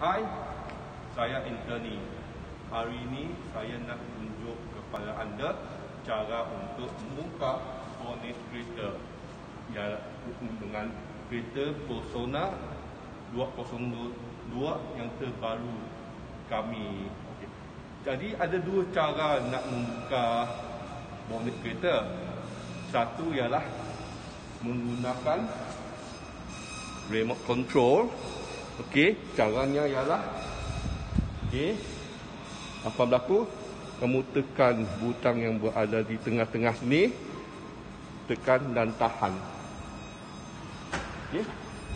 Hai, saya Anthony. Hari ini saya nak tunjuk kepada anda cara untuk membuka bonnet kereta dengan kereta Persona 202 yang terbaru kami. Jadi ada dua cara nak membuka bonnet kereta. Satu ialah menggunakan remote control. Caranya ialah apa berlaku? Kamu tekan butang yang berada di tengah-tengah sini, tekan dan tahan. Dia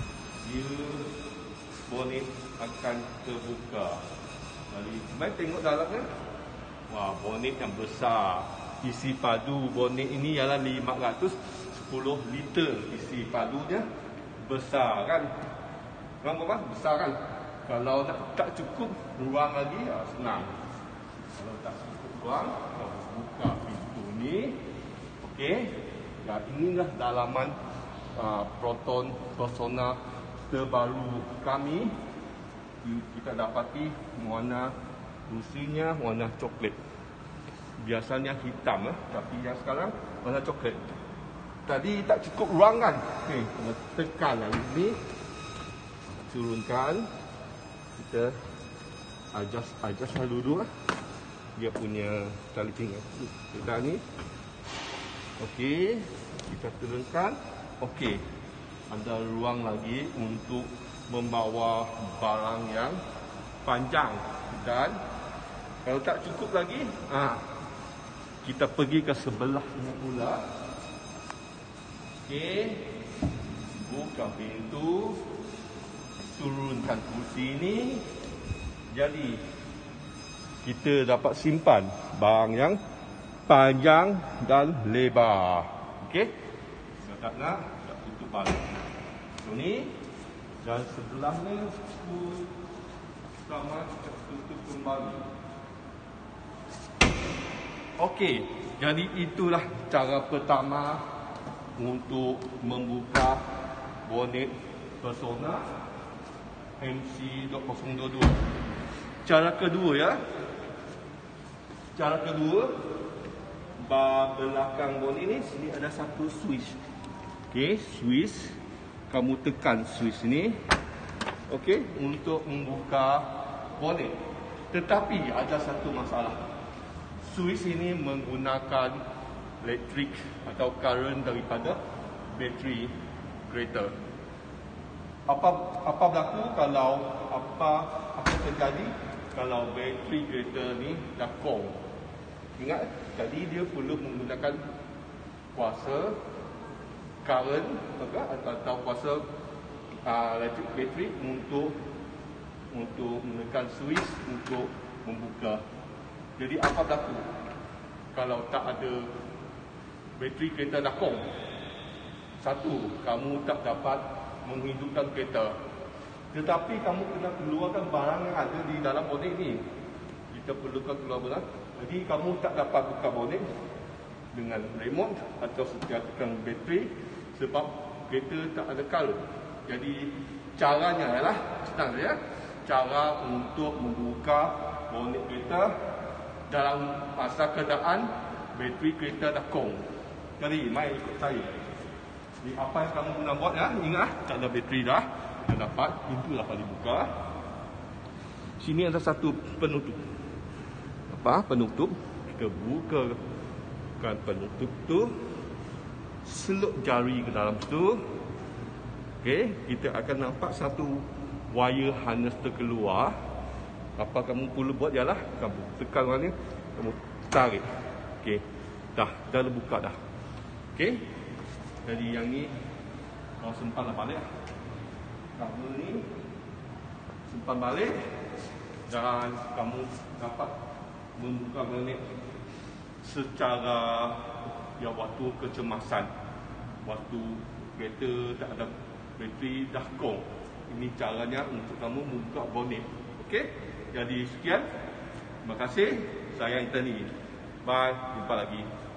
bonnet akan terbuka. Jadi mari tengok dalamnya. Wah, bonnet yang besar. Isi padu bonnet ini ialah 510 liter isi padunya. Besar kan? Kawan-kawan, besar kan? Kalau tak cukup ruang lagi, senang. Kalau tak cukup ruang, buka pintu ni. Dan inilah dalaman Proton Persona terbaru kami. Kita dapati warna rusinya warna coklat. Biasanya hitam, tapi yang sekarang warna coklat. Tadi tak cukup ruang kan? Tekan lagi ni. Turunkan, kita adjust dulu lah dia punya tali pinggang kita ni. Kita turunkan. Ada ruang lagi untuk membawa barang yang panjang, dan kalau tak cukup lagi, kita pergi ke sebelah sini pula. Buka pintu, turunkan kursi ini. Jadi kita dapat simpan barang yang panjang dan lebar. Tak nak tutup balik. Ni dan sebelah ni sama tutup kembali. Jadi itulah cara pertama untuk membuka bonnet Persona MC202. Cara kedua belakang bonnet ni sini ada satu switch. Switch, kamu tekan switch ni untuk membuka bonnet. Tetapi ada satu masalah. Switch ini menggunakan elektrik atau current daripada bateri kereta. Apa berlaku kalau apa terjadi kalau bateri kereta ni dah kong? Ingat, jadi dia perlu menggunakan kuasa current atau kuasa elektrik bateri untuk menekan switch untuk membuka. Jadi apa berlaku kalau tak ada bateri kereta dah kong? Satu, kamu tak dapat menghidupkan kereta. Tetapi kamu kena keluarkan barang yang ada di dalam bonnet ni. Kita perlukan keluar barang. Jadi kamu tak dapat buka bonnet dengan remote atau setiap tekan bateri sebab kereta tak ada current. Jadi caranya ialah senang saja. Cara untuk membuka bonnet kereta dalam masa keadaan bateri kereta dah kong. Jadi mari ikut saya. Jadi apa yang kamu guna buat ingat tak ada bateri dah. Kita dapat pintu dapat dibuka. Sini ada satu penutup. Penutup. Kita bukakan penutup tu. Seluk jari ke dalam situ. Kita akan nampak satu wire harness terkeluar. Apa kamu perlu buat ialah kamu tekan ni, kamu tarik. Dah buka dah. Jadi yang ni kau simpanlah balik. Kabel ni simpan balik dan kamu dapat membuka bonnet secara waktu kecemasan. Waktu kereta tak ada bateri dah kong. Ini caranya untuk kamu membuka bonnet. Jadi sekian. Terima kasih. Saya Anthony. Bye. Jumpa lagi.